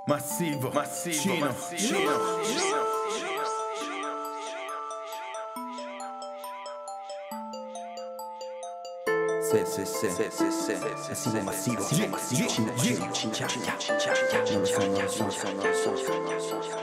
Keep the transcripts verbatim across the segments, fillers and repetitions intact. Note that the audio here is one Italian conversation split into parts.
Massivo, massivo, Cino, Cino, Cino. Se, se, se, se, se, se, massivo, massivo, massivo, massivo, Cino, Cino, Cino, Cino, non lo so, non lo so, non lo so, non lo so.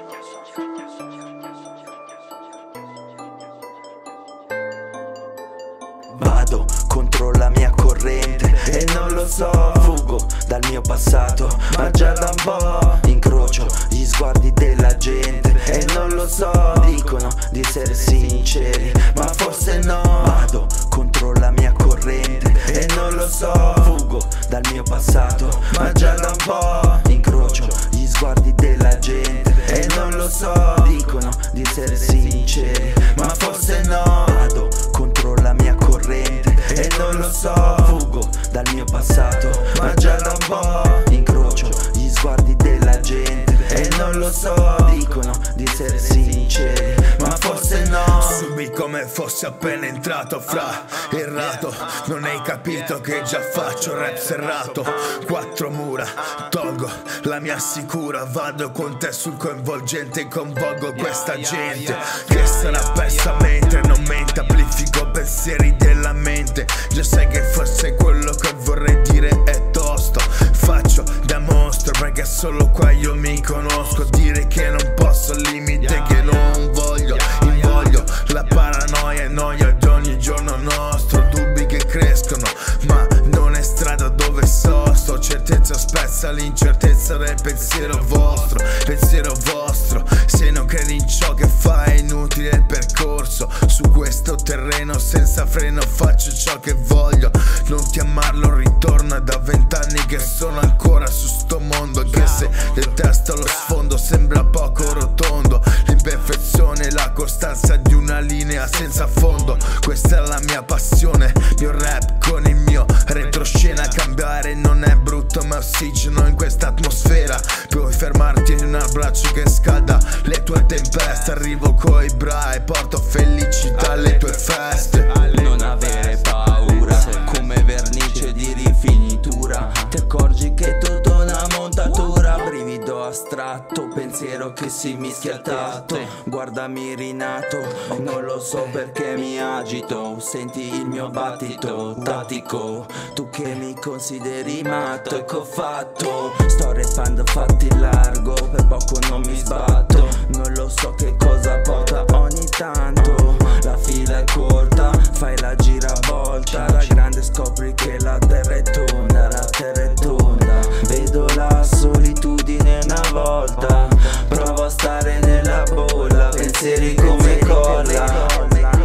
Vado contro la mia corrente e non lo so, fugo dal mio passato, ma già da un po' incrocio gli sguardi della gente e non lo so, dicono di essere sinceri, ma forse no. Vado contro la mia corrente e non lo so, fugo dal mio passato, ma già da un po' incrocio gli sguardi della gente e non lo so, dicono di essere sinceri, ma forse no. Vado contro la mia corrente e non lo so, fugo dal mio passato, ma già da un po' incrocio gli sguardi della gente e non lo so, dicono di essere sinceri, ma forse no. Subì come fosse appena entrato fra errato, non hai capito che già faccio rap serrato. Quattro mura, tolgo la mia sicura, vado con te sul coinvolgente, coinvolgo questa gente che sarà persa mentre non mente, amplifico pensieri della mente. Già sai che forse quello che vorrei dire è tosto, faccio da mostro perché solo qua io mi conosco. Dire che non posso, limite che non voglio, invoglio la paranoia e noia di ogni giorno nostro. Dubbi che crescono ma non è strada dove sosto, certezza spezza l'incertezza del pensiero vostro, pensiero vostro. Se non credi in ciò che fai è inutile il percorso, su questo terreno senza freno faccio ciò che voglio. Non ti amarlo, ritorna da vent'anni che sono ancora su sto mondo, anche se detesto lo sfondo, sembra poco rotondo. L'imperfezione, la costanza di una linea senza fondo, questa è la mia passione, mio rap con il mio retroscena. Cambiare non è brutto ma ossigeno in questa atmosfera, puoi fermarti in un abbraccio che scalda le tue tempeste. Arrivo coi bra e porto felicità alle tue feste. Non avere paura, come vernice di rifinitura, ti accorgi che è tutta una montatura. Brivido astratto, pensiero che si mischia al tatto, guardami rinato, non lo so perché mi agito. Senti il mio battito tattico, tu che mi consideri matto, ecco fatto. Sto rappando fatti largo, per poco non mi sbatto, non lo so che cosa porta ogni tanto. La fila è corta, fai la giravolta, alla grande scopri che la terra è tonda, la terra è tonda. Vedo la solitudine una volta, provo a stare nella bolla, pensieri come colla.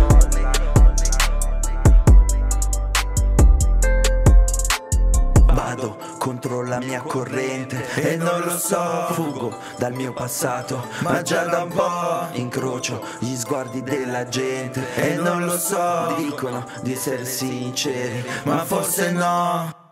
Vado contro la mia corrente e non lo so, fugo dal mio passato, ma già da un po' incrocio gli sguardi della gente e non lo so, dicono di essere sinceri, ma forse no.